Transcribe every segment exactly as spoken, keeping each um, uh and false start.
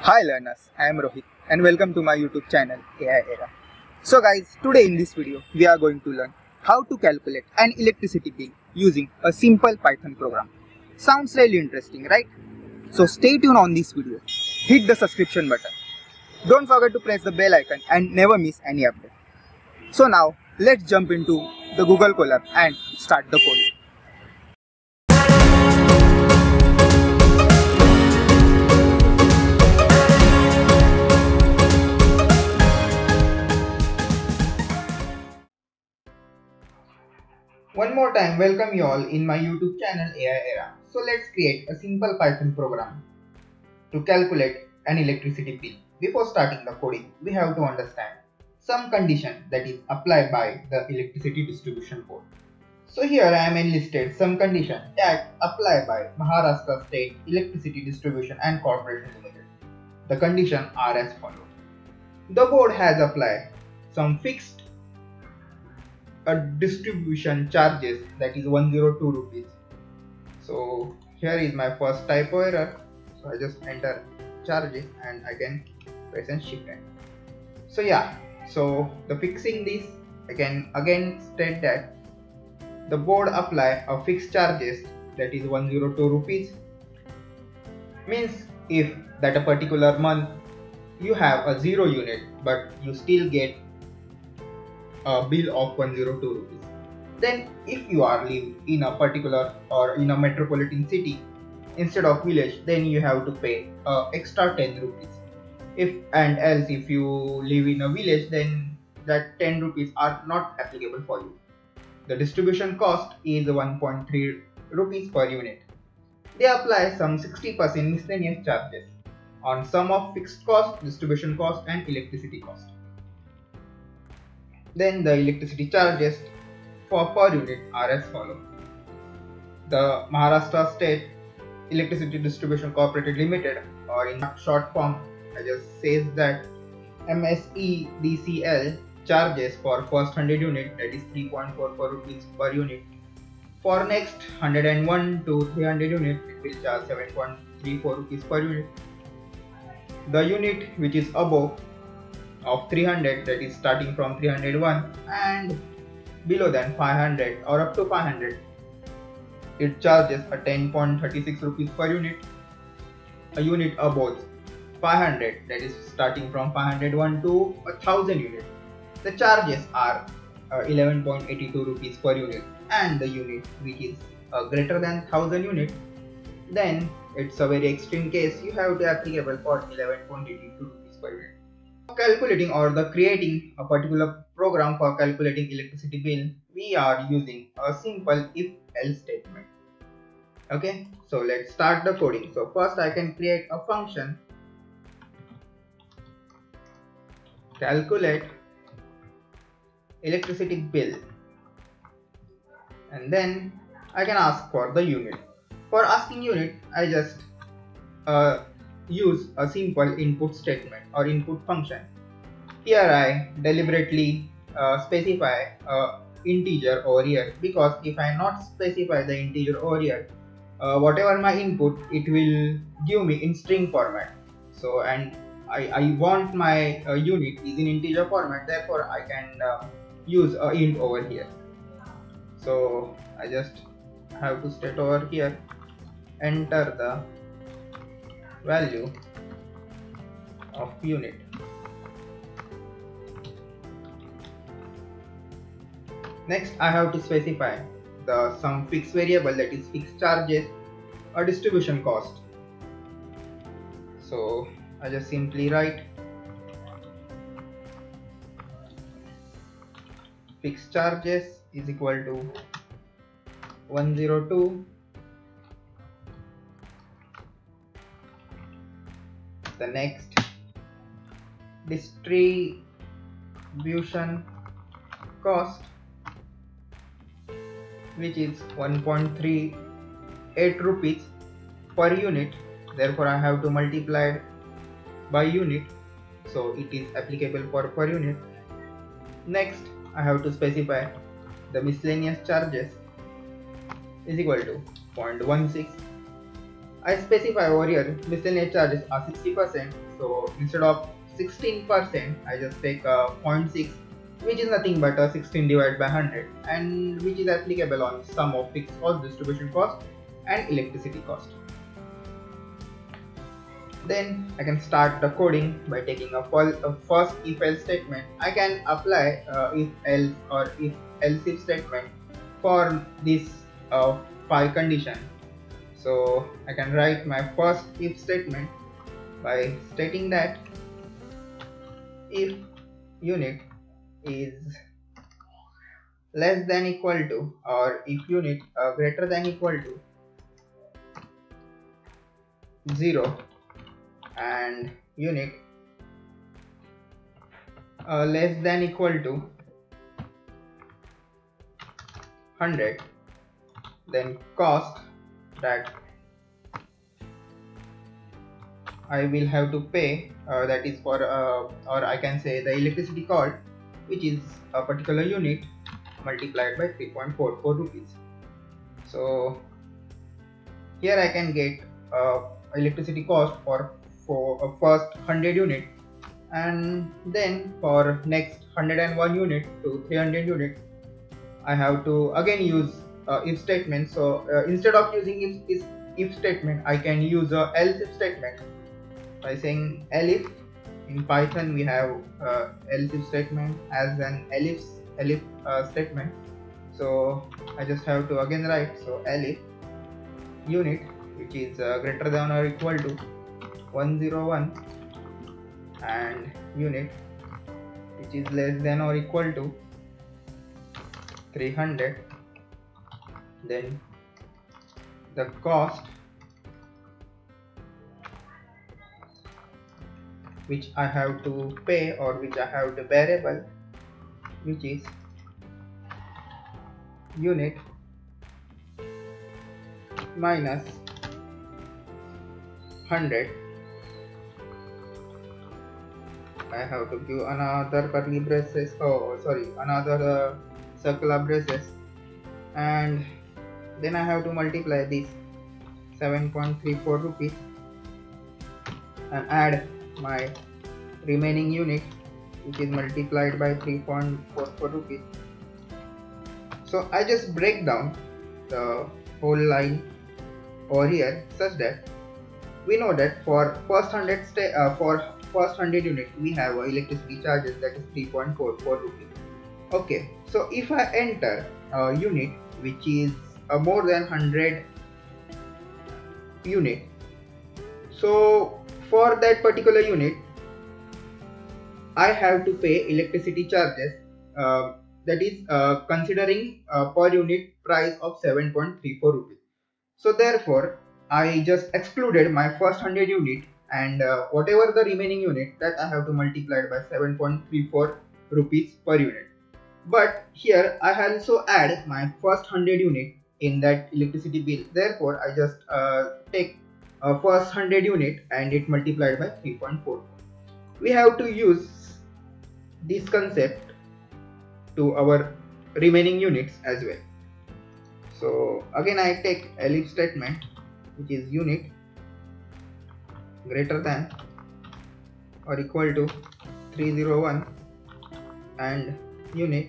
Hi learners, I am Rohit and welcome to my YouTube channel A I Era. So guys, today in this video we are going to learn how to calculate an electricity bill using a simple Python program. Sounds really interesting, right? So stay tuned on this video. Hit the subscription button. Don't forget to press the bell icon and never miss any update. So now let's jump into the Google Colab and start the code. One more time, welcome you all in my YouTube channel A I Era. So let's create a simple Python program to calculate an electricity bill. Before starting the coding, we have to understand some condition that is applied by the electricity distribution board. So here I am enlisted some condition that apply by Maharashtra State Electricity Distribution and Corporation Limited. The condition are as follows. The board has applied some fixed a distribution charges, that is one hundred two rupees. So here is my first typo error, so I just enter charges and I can press and shift enter. So yeah, so the fixing this, I can again state that the board apply a fixed charges, that is one hundred two rupees. Means if that a particular month you have a zero unit but you still get a bill of one hundred two rupees. Then if you are live in a particular or in a metropolitan city instead of village, then you have to pay uh, extra ten rupees. If and else if you live in a village, then that ten rupees are not applicable for you. The distribution cost is one point three rupees per unit. They apply some sixty percent miscellaneous charges on sum of fixed cost, distribution cost and electricity cost. Then the electricity charges for per unit are as follows. The Maharashtra State Electricity Distribution Corporation Limited, or in short form I just says that M S E D C L charges for first one hundred unit, that is three point four four rupees per unit. For next one hundred one to three hundred unit, it will charge seven point three four rupees per unit. The unit which is above of three hundred, that is starting from three hundred one and below than five hundred or up to five hundred, it charges a ten point three six rupees per unit. A unit above five hundred, that is starting from five hundred one to one thousand unit, the charges are uh, eleven point eight two rupees per unit. And the unit which is uh, greater than one thousand unit, then it's a very extreme case, you have to applicable for eleven point eight two rupees per unit. Calculating or the creating a particular program for calculating electricity bill, we are using a simple if else statement. Okay, so let's start the coding. So first I can create a function calculate electricity bill, and then I can ask for the unit. For asking unit, I just uh, use a simple input statement or input function. Here I deliberately uh, specify a integer over here, because if I not specify the integer over here, uh, whatever my input, it will give me in string format. So and I, I want my uh, unit is in integer format, therefore I can uh, use a int over here. So I just have to state over here, enter the value of unit. Next I have to specify the some fixed variable, that is fixed charges or distribution cost. So I just simply write fixed charges is equal to one hundred two the next distribution cost, which is one point three eight rupees per unit, therefore I have to multiply it by unit, so it is applicable for per unit. Next I have to specify the miscellaneous charges is equal to zero point one six. I specify over here miscellaneous charges are sixty percent, so instead of sixteen percent I just take a zero point six, which is nothing but a sixteen divided by one hundred, and which is applicable on sum of fixed cost, distribution cost and electricity cost. Then I can start the coding by taking a, a first if else statement. I can apply uh, if else or if else if statement for this uh, five condition. So I can write my first if statement by stating that if unit is less than equal to, or if unit uh, greater than equal to zero and unit uh, less than equal to one hundred, then cost that I will have to pay, uh, that is for uh, or I can say the electricity cost, which is a particular unit multiplied by three point four four rupees. So here I can get uh, electricity cost for for a first one hundred unit, and then for next one hundred one unit to three hundred unit I have to again use uh, if statement. So uh, instead of using if, if if statement, I can use a else if statement by saying elif. In Python we have uh, else if statement as an elif elif uh, statement. So I just have to again write, so elif unit which is uh, greater than or equal to one hundred one and unit which is less than or equal to three hundred, then the cost which I have to pay or which I have to variable, which is unit minus one hundred. I have to give another curly braces, oh sorry, another uh, circular braces, and then I have to multiply this seven point three four rupees and add my remaining unit, which is multiplied by three point four four rupees. So I just break down the whole line over here such that we know that for first one hundred sta uh, for first one hundred unit we have uh, electricity charges, that is three point four four rupees. Okay, so if I enter a unit which is uh, more than one hundred unit, so for that particular unit I have to pay electricity charges, uh, that is uh, considering uh, per unit price of seven point three four rupees. So therefore I just excluded my first one hundred unit, and uh, whatever the remaining unit, that I have to multiply it by seven point three four rupees per unit. But here I also add my first one hundred unit in that electricity bill. Therefore I just uh, take uh, first one hundred unit and it multiplied by three point four. We have to use this concept to our remaining units as well. So again I take elif statement, which is unit greater than or equal to three hundred one and unit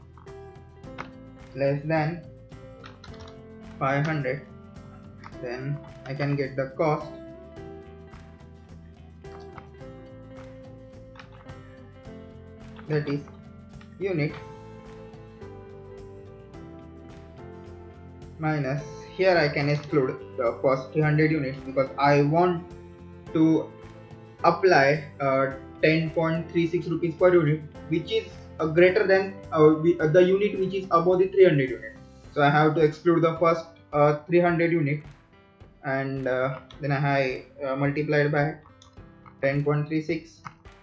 less than five hundred, then I can get the cost, that is unit minus, here I can exclude the first three hundred units because I want to apply uh, ten point three six rupees per unit, which is uh, greater than uh, uh, the unit which is above the three hundred unit. So I have to exclude the first uh, three hundred unit, and uh, then I uh, multiplied by ten point three six.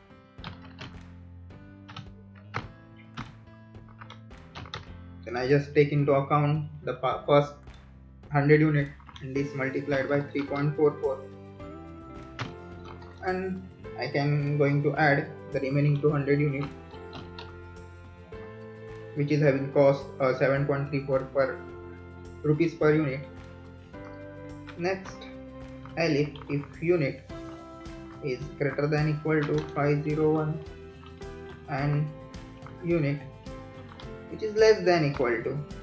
Then I just take into account the first one hundred unit and this multiplied by three point four four, and I can going to add the remaining two hundred unit, which is having cost uh, seven point three four per rupees per unit. Next elif if unit is greater than equal to five hundred one and unit which is less than equal to one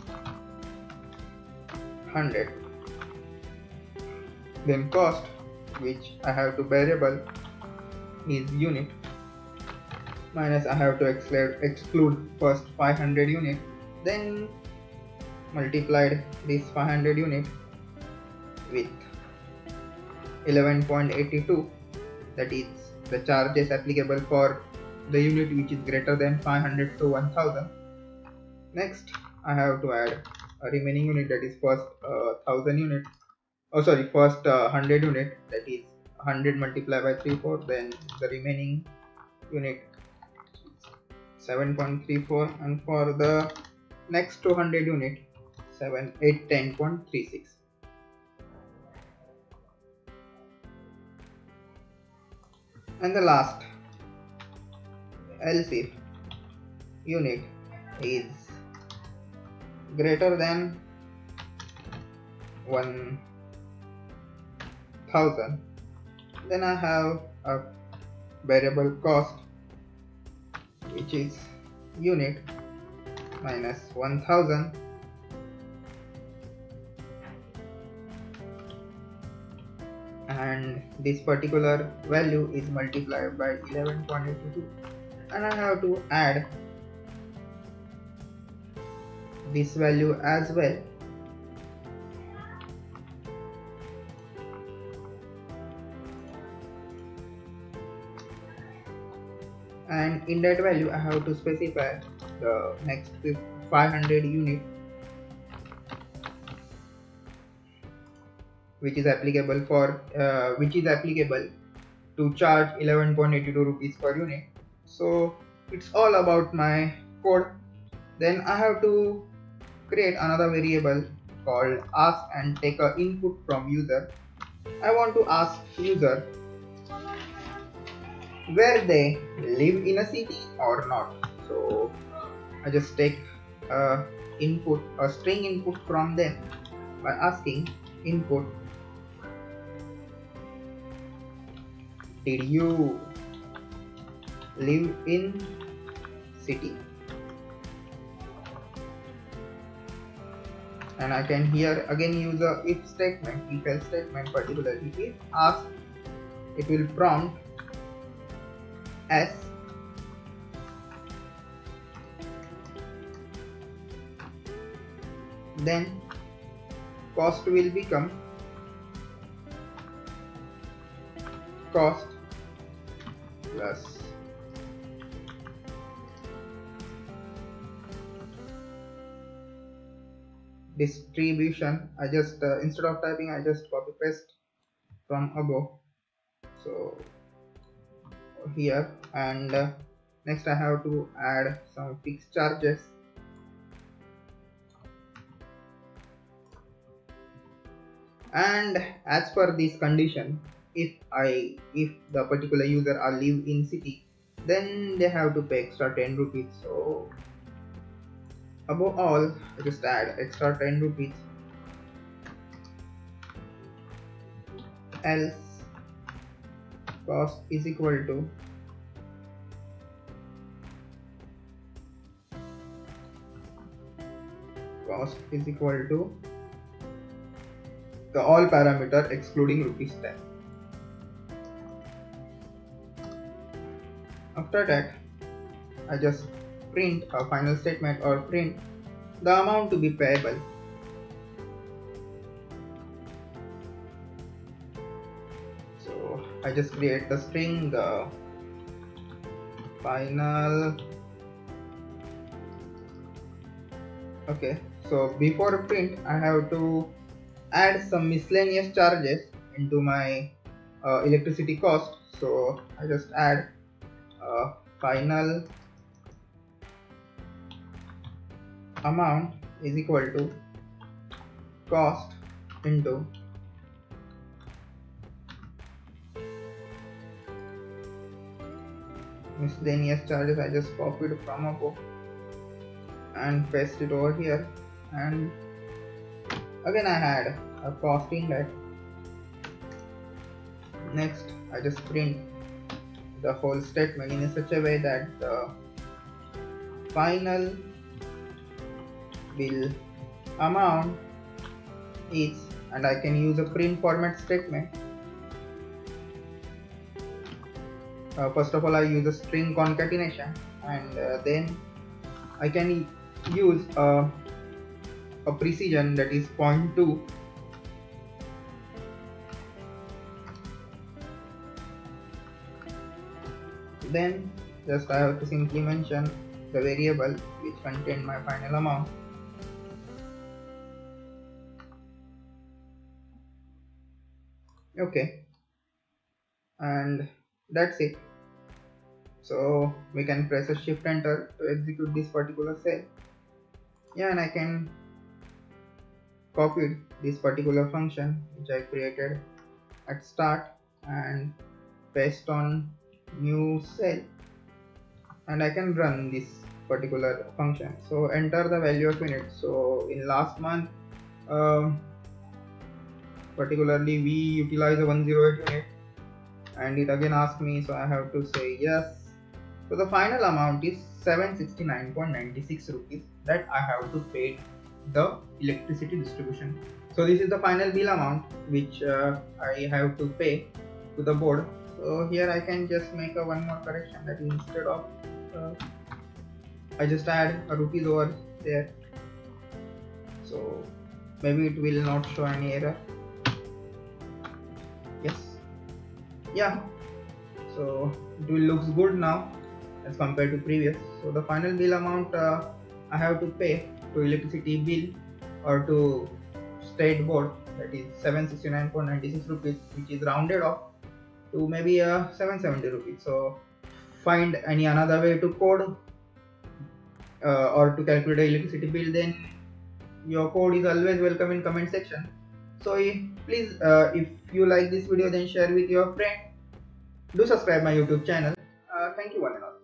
hundred. Then cost, which I have to variable, is unit minus I have to exclude, exclude first five hundred unit, then multiplied this five hundred unit with eleven point eight two, that is the charges applicable for the unit which is greater than five hundred to one thousand. Next I have to add a remaining unit, that is first uh, one thousand unit, oh sorry first uh, one hundred unit, that is one hundred multiplied by three four, then the remaining unit seven point three four, and for the next two hundred unit seven eight ten point three six. And the last, else if unit is greater than one thousand, then I have a variable cost which is unit minus one thousand and this particular value is multiplied by eleven point eight two, and I have to add this value as well. And in that value I have to specify the next five hundred unit which is applicable for uh, which is applicable to charge eleven point eight two rupees per unit. So it's all about my code. Then I have to create another variable called ask and take a input from user. I want to ask user where they live in a city or not. So I just take a input, a string input from them by asking input, did you live in city? And I can here again use a if statement, if else statement, particularly if ask, it will prompt as then cost will become cost plus distribution. I just uh, instead of typing I just copy paste from above, so here, and uh, next I have to add some fixed charges. And as per this condition, if I if the particular user are live in city, then they have to pay extra ten rupees. So above all I just add extra ten rupees, else cost is equal to cost is equal to the all parameter excluding rupees ten. After that I just print a final statement or print the amount to be payable. So I just create the string the final. Okay, so before print I have to add some miscellaneous charges into my uh, electricity cost. So I just add uh, final amount is equal to cost into miscellaneous charges. I just copied from above and paste it over here, and again I had a cost inlet Next, I just print the whole statement in such a way that the final bill amount is, and I can use a print format statement. Uh, first of all, I use a string concatenation, and uh, then I can use a, a precision, that is zero point two. Then just I have to simply mention the variable which contain my final amount. Okay, and that's it. So we can press a shift enter to execute this particular cell. Yeah, and I can copy this particular function which I created at start and paste on new cell, and I can run this particular function. So enter the value of unit. So in last month, um, particularly we utilize a one hundred eight unit, and it again asks me, so I have to say yes. So the final amount is seven hundred sixty-nine point nine six rupees that I have to pay the electricity distribution. So this is the final bill amount which uh, I have to pay to the board. So here I can just make a one more correction, that is instead of uh, I just add a rupees over there, so maybe it will not show any error. Yes, yeah, so it will looks good now as compared to previous. So the final bill amount uh, I have to pay to electricity bill or to state board, that is seven hundred sixty-nine point nine six rupees, which is rounded off to maybe uh, seven hundred seventy rupees. So find any another way to code uh, or to calculate the electricity bill, then your code is always welcome in comment section. So if, please uh, if you like this video, then share with your friend. Do subscribe my YouTube channel. Uh, thank you one and all.